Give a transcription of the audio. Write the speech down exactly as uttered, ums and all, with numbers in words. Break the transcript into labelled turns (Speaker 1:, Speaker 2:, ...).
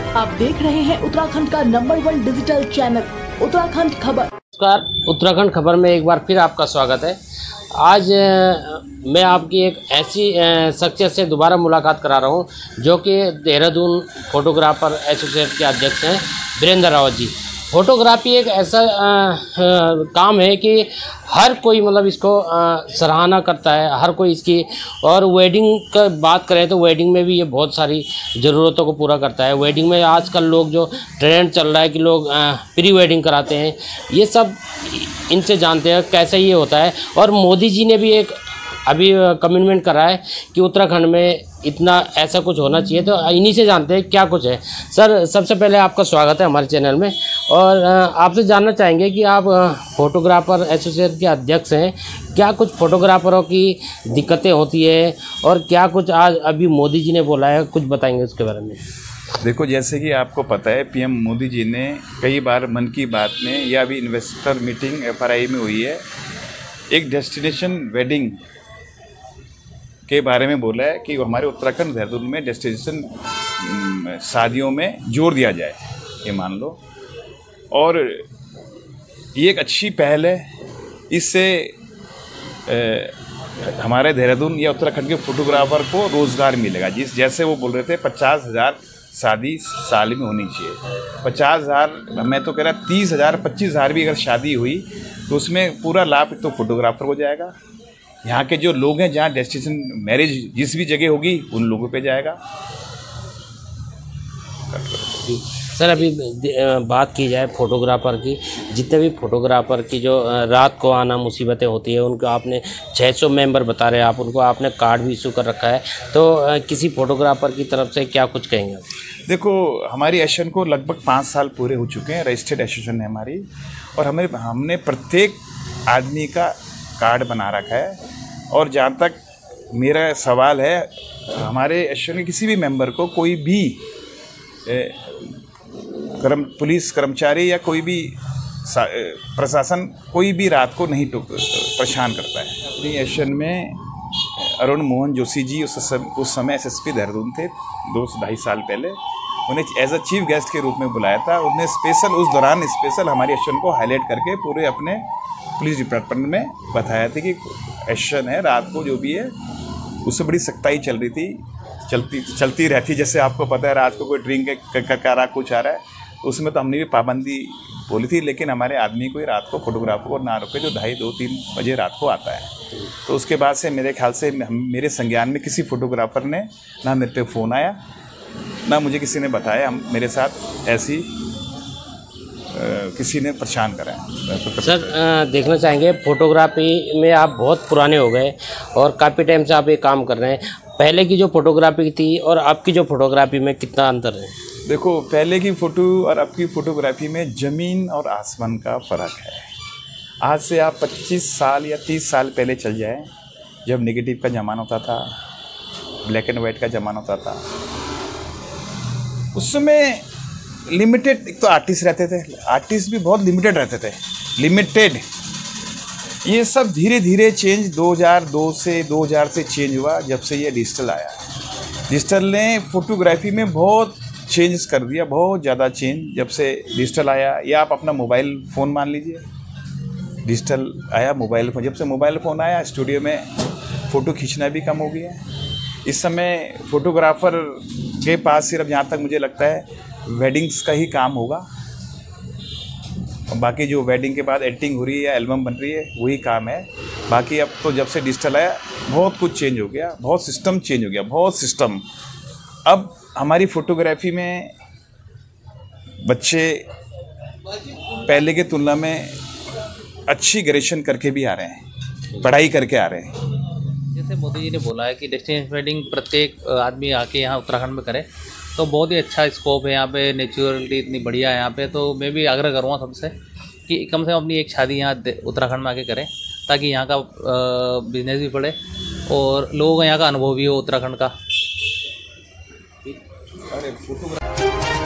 Speaker 1: आप देख रहे हैं उत्तराखंड का number one digital channel Uttarakhand खबर।
Speaker 2: नमस्कार, उत्तराखंड खबर में एक बार फिर आपका स्वागत है। आज मैं आपकी एक ऐसी शख्सियत से दोबारा मुलाकात करा रहा हूं जो कि देहरादून फोटोग्राफर एसोसिएट के अध्यक्ष हैं वीरेंद्र रावत जी। फोटोग्राफी एक ऐसा आ, आ, काम है कि हर कोई मतलब इसको आ, सराहना करता है, हर कोई इसकी। और वेडिंग का बात करें तो वेडिंग में भी ये बहुत सारी ज़रूरतों को पूरा करता है। वेडिंग में आजकल लोग जो ट्रेंड चल रहा है कि लोग आ, प्री वेडिंग कराते हैं, ये सब इनसे जानते हैं कैसे ये होता है। और मोदी जी ने भी एक अभी कमिटमेंट करा है कि उत्तराखंड में इतना ऐसा कुछ होना चाहिए, तो इन्हीं से जानते हैं क्या कुछ है। सर, सबसे पहले आपका स्वागत है हमारे चैनल में और आपसे जानना चाहेंगे कि आप फोटोग्राफर एसोसिएशन के अध्यक्ष हैं, क्या कुछ फोटोग्राफरों की दिक्कतें होती है और क्या कुछ आज अभी मोदी जी ने बोला है, कुछ बताएंगे उसके बारे में।
Speaker 3: देखो, जैसे कि आपको पता है, पीएम मोदी जी ने कई बार मन की बात में या अभी investor meeting F R I में हुई है, एक डेस्टिनेशन वेडिंग के बारे में बोला है कि हमारे उत्तराखंड देहरादून में डेस्टिनेशन शादियों में जोर दिया जाए, ये मान लो। और ये एक अच्छी पहल है। इससे हमारे देहरादून या उत्तराखंड के फोटोग्राफर को रोज़गार मिलेगा। जिस जैसे वो बोल रहे थे पचास हज़ार शादी साल में होनी चाहिए, पचास हज़ार मैं तो कह रहा तीस हज़ार पच्चीस हज़ार भी अगर शादी हुई तो उसमें पूरा लाभ तो फोटोग्राफर को जाएगा। यहाँ के जो लोग हैं, जहाँ डेस्टिनेशन मैरिज जिस भी जगह होगी उन लोगों पे जाएगा।
Speaker 2: सर, अभी बात की जाए फोटोग्राफर की, जितने भी फोटोग्राफर की जो रात को आना मुसीबतें होती है, उनको आपने छह सौ मेंबर बता रहे हैं आप, उनको आपने कार्ड भी इशू कर रखा है, तो किसी फोटोग्राफर की तरफ से क्या कुछ कहेंगे आप?
Speaker 3: देखो, हमारी एसोसिएशन को लगभग पाँच साल पूरे हो चुके हैं, रजिस्टर्ड एसोसिएशन है हमारी, और हमें हमने प्रत्येक आदमी का कार्ड बना रखा है। और जहाँ तक मेरा सवाल है, हमारे एसोसिएशन के किसी भी मेंबर को कोई भी ए, कर्म पुलिस कर्मचारी या कोई भी प्रशासन कोई भी रात को नहीं परेशान करता है। अपनी एसोसिएशन में अरुण मोहन जोशी जी उस समय उस समय एस एस पी देहरादून थे, दो से ढाई साल पहले, उन्हें एज अ चीफ गेस्ट के रूप में बुलाया था। उन्हें स्पेशल उस दौरान स्पेशल हमारी एसोसिएशन को हाईलाइट करके पूरे अपने पुलिस डिपार्टमेंट में बताया था कि एसोसिएशन है, रात को जो भी है उससे बड़ी सख्ताई चल रही थी, चलती चलती रहती। जैसे आपको पता है, रात को कोई ड्रिंक कर रहा कुछ आ रहा है, उसमें तो हमने भी पाबंदी बोली थी, लेकिन हमारे आदमी को रात को फोटोग्राफर को ना रोके जो ढाई दो तीन बजे रात को आता है। तो उसके बाद से मेरे ख्याल से मेरे संज्ञान में किसी फोटोग्राफर ने ना मेरे पे फ़ोन आया, ना मुझे किसी ने बताया हम मेरे साथ ऐसी आ, किसी ने परेशान करा है।
Speaker 2: सर, आ, देखना चाहेंगे फोटोग्राफी में आप बहुत पुराने हो गए और काफ़ी टाइम से आप ये काम कर रहे हैं। पहले की जो फोटोग्राफी थी और अब की जो फोटोग्राफी में कितना अंतर है?
Speaker 3: देखो, पहले की फ़ोटो और अब की फ़ोटोग्राफी में ज़मीन और आसमान का फ़र्क है। आज से आप पच्चीस साल या तीस साल पहले चल जाएं, जब नेगेटिव का ज़माना होता था, ब्लैक एंड वाइट का ज़माना होता था, उस समय लिमिटेड एक तो आर्टिस्ट रहते थे, आर्टिस्ट भी बहुत लिमिटेड रहते थे, लिमिटेड। ये सब धीरे धीरे चेंज दो हज़ार दो से दो हज़ार से चेंज हुआ, जब से ये डिजिटल आया। डिजिटल ने फोटोग्राफी में बहुत चेंज कर दिया, बहुत ज़्यादा चेंज जब से डिजिटल आया। या आप अपना मोबाइल फ़ोन मान लीजिए, डिजिटल आया मोबाइल फ़ोन, जब से मोबाइल फ़ोन आया स्टूडियो में फ़ोटो खींचना भी कम हो गया। इस समय फोटोग्राफर के पास सिर्फ, जहाँ तक मुझे लगता है, वेडिंग्स का ही काम होगा, और बाकी जो वेडिंग के बाद एडिटिंग हो रही है या एल्बम बन रही है वही काम है। बाकी अब तो जब से डिजिटल आया बहुत कुछ चेंज हो गया, बहुत सिस्टम चेंज हो गया, बहुत सिस्टम। अब हमारी फोटोग्राफी में बच्चे पहले के तुलना में अच्छी ग्रेजुएशन करके भी आ रहे हैं, पढ़ाई करके आ रहे हैं।
Speaker 4: जैसे मोदी जी ने बोला है कि डेस्टिनेशन वेडिंग प्रत्येक आदमी आके यहाँ उत्तराखंड में करे, तो बहुत ही अच्छा स्कोप है यहाँ पे, नेचुरलिटी इतनी बढ़िया है यहाँ पे। तो मैं भी आग्रह करूँगा सबसे कि कम से कम अपनी एक शादी यहाँ उत्तराखंड में आके करें, ताकि यहाँ का बिजनेस भी बढ़े और लोगों को यहाँ का अनुभव भी हो उत्तराखंड का।
Speaker 3: अरे फोटोग्राफी